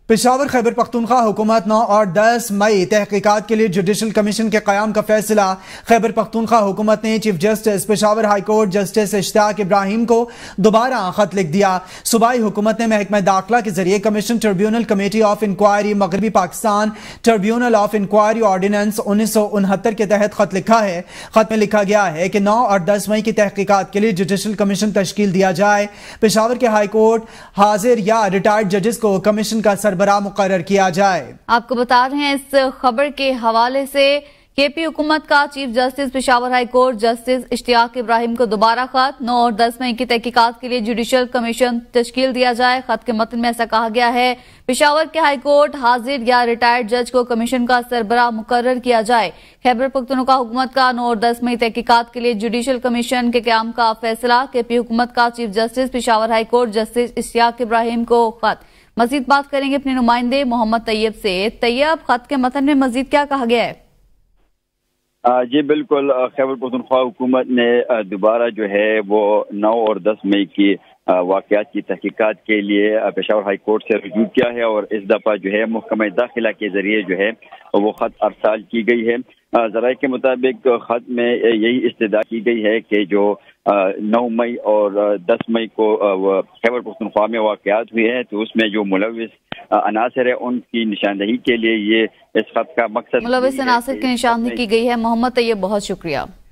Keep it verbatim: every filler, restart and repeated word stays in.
پشاور خیبر پختونخوا حکومت نو اور دس مئی تحقیقات کے لیے جوڈیشل کمیشن کے قیام کا فیصلہ۔ خیبر پختونخوا حکومت نے chief justice Peshawar high court justice Ishtiaq Ibrahim کو دوبارہ خط لکھ دیا۔ صوبائی حکومت نے محکمہ داخلہ کے ذریعے commission tribunal committee of inquiry مغربی Pakistan tribunal of inquiry ordinance انیس سو انہتر کے تحت خط لکھا ہے۔ خط میں لکھا گیا ہے کہ نو اور دس مئی کی تحقیقات کے لیے جوڈیشل کمیشن تشکیل دیا جائے۔ پشاور کے ہائی کورٹ حاضر یا ریٹائرڈ ججز کو کمیشن کا سربراہ مقرر کیا جائے۔ آپ کو بتا رہے ہیں اس خبر کے حوالے سے کے پی حکومت کا chief justice Peshawar high court justice Ishtiaq Ibrahim کو دوبارہ خط، نو اور دس مئی کی تحقیقات کے لیے جوڈیشل کمیشن تشکیل دیا جائے۔ خط کے متن میں ایسا کہا گیا ہے پشاور کے ہائی کورٹ حاضر یا ریٹائرڈ جج کو کمیشن کا سربراہ مقرر کیا جائے۔ خیبر پختونخوا حکومت کا نو اور دس مئی تحقیقات کے لیے جوڈیشل کمیشن کے قیام کا فیصلہ۔ کے پی حکومت کا chief justice Peshawar high court justice Ishtiaq Ibrahim کو خط۔ مزید بات کریں گے اپنے نمائندے محمد طیب سے۔ طیب، خط کے متن میں مزید کیا کہا گیا ہے؟ جی بالکل، خیبر پختونخوا حکومت نے دوبارہ جو ہے وہ نو اور دس مئی کی واقعات کی تحقیقات کے لیے پشاور ہائی کورٹ سے رجوع کیا ہے، اور اس دفعہ جو ہے محکمہ داخلہ کے ذریعے جو ہے وہ خط ارسال کی گئی ہے۔ ذرائع کے مطابق خط میں یہی استدعا کی گئی ہے کہ جو نو مئی اور دس مئی کو خیبر پختونخوا میں واقعات ہوئے ہیں تو اس میں جو ملوث عناصر ہے ان کی نشاندہی کے لیے یہ اس خط کا مقصد ملوث عناصر کی نشاندہی کی گئی ہے۔ محمد طیب، بہت شکریہ۔